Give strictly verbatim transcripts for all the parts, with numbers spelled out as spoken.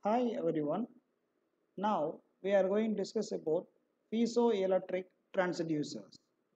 Hi everyone. Now we are going to discuss about piezoelectric transducers.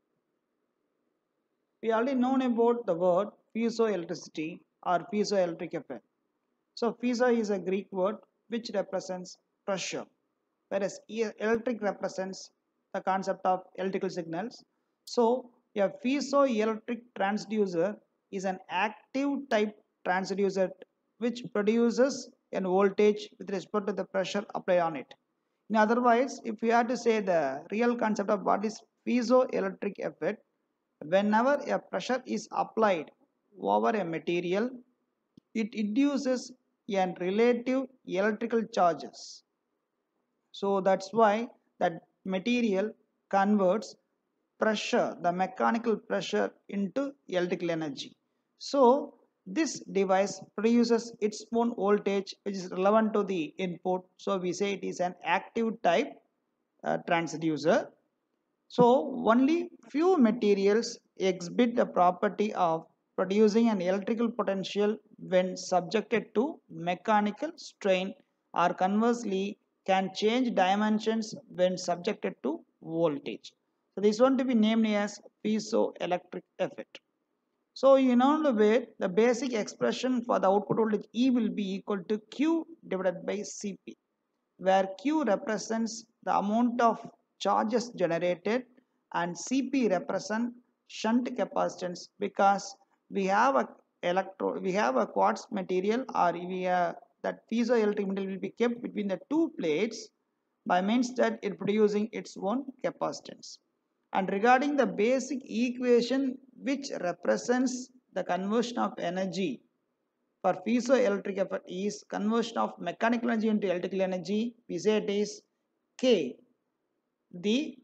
We already known about the word piezoelectricity or piezoelectric effect. So piezo is a Greek word which represents pressure, whereas e- electric represents the concept of electrical signals. So a piezoelectric transducer is an active type transducer which produces an voltage with respect to the pressure applied on it. In other words, if we had to say the real concept of what is piezoelectric effect, whenever a pressure is applied over a material, it induces a relative electrical charges. So that's why that material converts pressure, the mechanical pressure, into electrical energy. So this device produces its own voltage which is relevant to the input. So we say it is an active type uh, transducer. So only few materials exhibit the property of producing an electrical potential when subjected to mechanical strain, or conversely can change dimensions when subjected to voltage. So this one to be named as piezoelectric effect. So you know the way the basic expression for the output voltage E will be equal to Q divided by C P, where Q represents the amount of charges generated and C P represent shunt capacitance, because we have a electro we have a quartz material, or we have that piezoelectric material will be kept between the two plates by means that it producing its own capacitance. And regarding the basic equation which represents the conversion of energy for piezoelectric effect is conversion of mechanical energy into electrical energy. We say it is K. The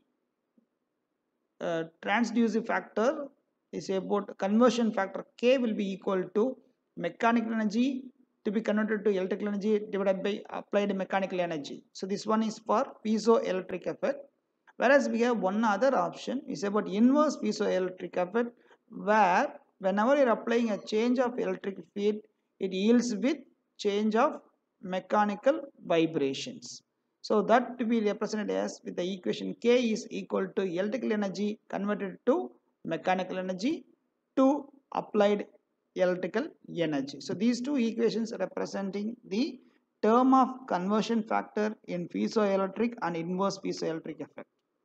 uh, transducer factor is about conversion factor K will be equal to mechanical energy to be converted to electrical energy divided by applied mechanical energy. So this one is for piezoelectric effect. Whereas we have one other option is about inverse piezoelectric effect, where whenever you are applying a change of electric field, it yields with change of mechanical vibrations. So that to be represented as with the equation K is equal to electrical energy converted to mechanical energy to applied electrical energy. So these two equations representing the term of conversion factor in piezoelectric and inverse piezoelectric effect.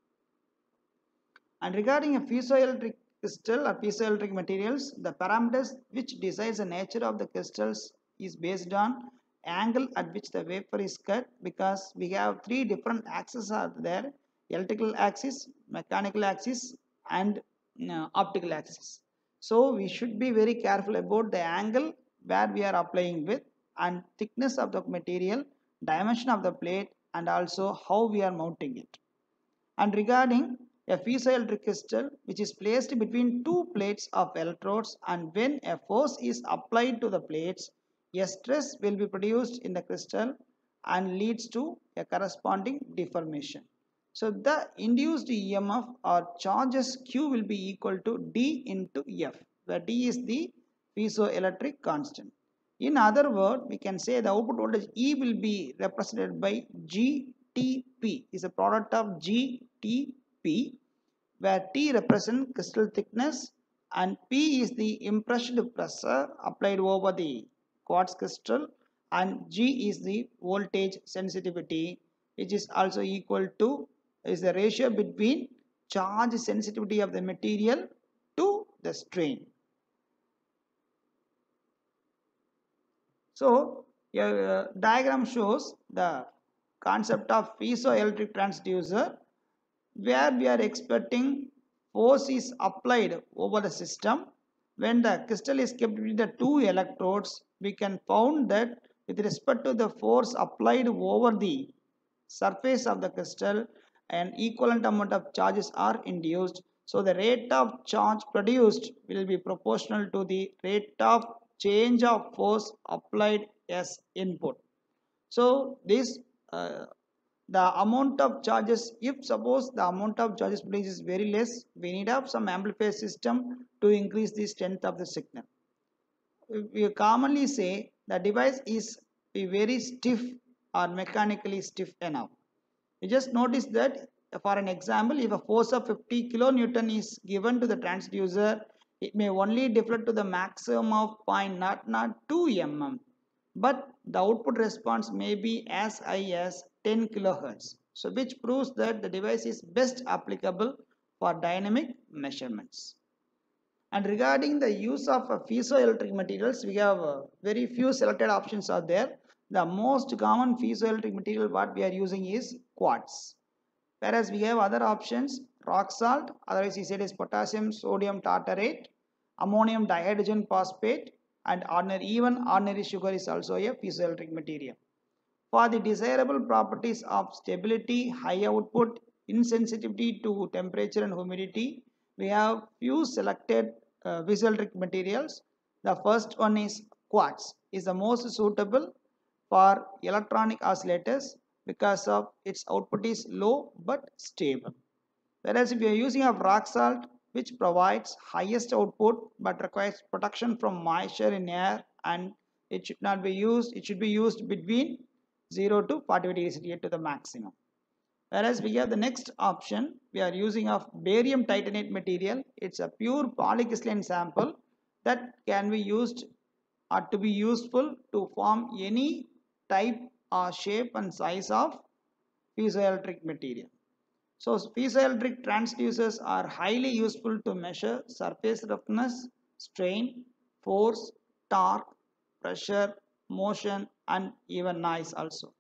And regarding a piezoelectric crystal or piezoelectric materials, the parameters which decides the nature of the crystals is based on angle at which the wafer is cut, because we have three different axes are there: electrical axis, mechanical axis, and uh, optical axis. So we should be very careful about the angle where we are applying with, and thickness of the material, dimension of the plate, and also how we are mounting it. And regarding a piezoelectric crystal which is placed between two plates of electrodes, and when a force is applied to the plates, a stress will be produced in the crystal and leads to a corresponding deformation. So the induced E M F or charges Q will be equal to D into F, where D is the piezoelectric constant. In other words, we can say the output voltage E will be represented by G T P, is a product of G T P, where T represents crystal thickness and P is the impressed pressure applied over the quartz crystal, and G is the voltage sensitivity, which is also equal to is the ratio between charge sensitivity of the material to the strain. So a diagram shows the concept of piezoelectric transducer, where we are expecting force is applied over the system. When the crystal is kept with the two electrodes, we can found that with respect to the force applied over the surface of the crystal, an equivalent amount of charges are induced. So the rate of charge produced will be proportional to the rate of change of force applied as input. So this uh, the amount of charges, if suppose the amount of charges produced is very less, we need have some amplifier system to increase the strength of the signal. We commonly say the device is be very stiff are mechanically stiff enough. You just notice that for an example, if a force of fifty kilonewton is given to the transducer, it may only deflect to the maximum of zero point zero zero two millimeters, but the output response may be as high as ten kilohertz. So which proves that the device is best applicable for dynamic measurements. And regarding the use of uh, piezoelectric materials, we have uh, very few selected options are there. The most common piezoelectric material what we are using is quartz. Whereas we have other options, rock salt, otherwise you said is potassium sodium tartarate, ammonium dihydrogen phosphate, and ordinary, even ordinary sugar is also a piezoelectric material. For the desirable properties of stability, high output, insensitivity to temperature and humidity, we have few selected uh, piezoelectric materials. The first one is quartz, is the most suitable for electronic oscillators because of its output is low but stable. Whereas if you are using a rock salt, which provides highest output but requires protection from moisture in air, and it should not be used, it should be used between zero to forty-five degrees centigrade to the maximum. Whereas we have the next option, we are using of barium titanate material. It's a pure polycrystalline sample that can be used or to be useful to form any type or shape and size of piezoelectric material. So piezoelectric transducers are highly useful to measure surface roughness, strain, force, torque, pressure, motion, and even noise also.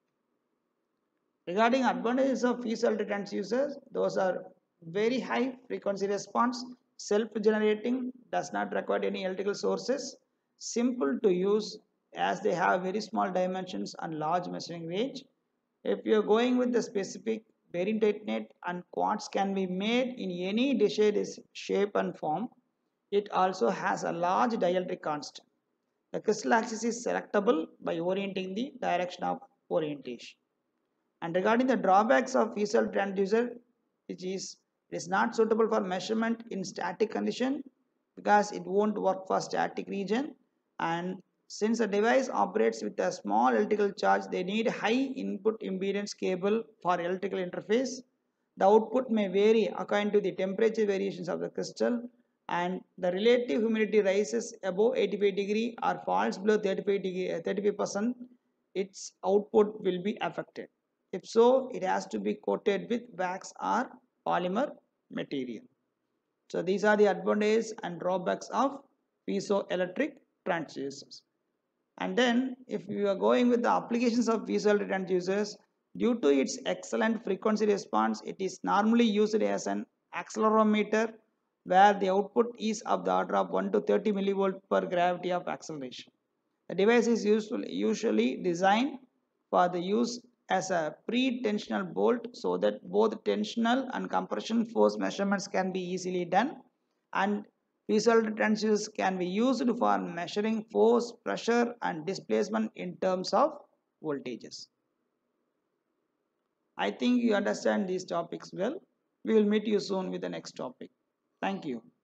Regarding advantages of piezoelectric transducers, those are very high frequency response, self-generating, does not require any electrical sources, simple to use as they have very small dimensions and large measuring range. If you are going with the specific barium titanate and quartz can be made in any desired shape and form, it also has a large dielectric constant. The crystal axis is selectable by orienting the direction of orientation. And regarding the drawbacks of piezoelectric transducer, which is it is not suitable for measurement in static condition because it won't work for static region, and since the device operates with a small electrical charge, they need high input impedance cable for electrical interface. The output may vary according to the temperature variations of the crystal, and the relative humidity rises above eighty-five degree or falls below thirty-five degree, thirty-five percent, its output will be affected. If so, it has to be coated with wax or polymer material. So these are the advantages and drawbacks of piezoelectric transducers. And then if you are going with the applications of piezoelectric transducers, due to its excellent frequency response, it is normally used as an accelerometer where the output is of the order of one to thirty millivolt per gravity of acceleration. The device is usually, usually designed for the use as a pre-tensional bolt so that both tensional and compression force measurements can be easily done, and piezoelectric transducers can be used for measuring force, pressure and displacement in terms of voltages. I think you understand these topics well. We will meet you soon with the next topic. Thank you.